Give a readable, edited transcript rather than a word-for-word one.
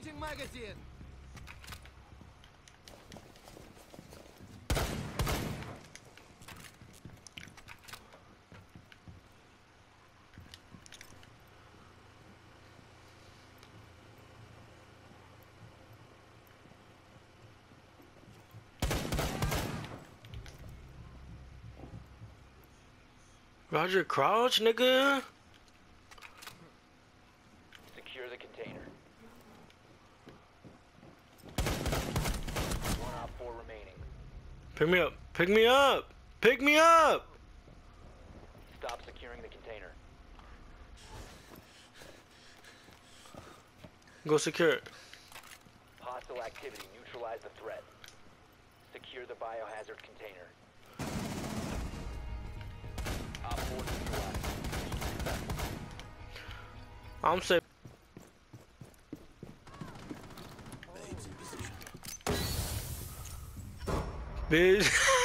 Switching magazine. Roger Crouch, nigga. Secure the container. 1 op 4 remaining. Pick me up. Pick me up. Pick me up. Stop securing the container. Go secure it. Hostile activity. Neutralize the threat. Secure the biohazard container. Op 4 neutralized. I'm safe. Bitch.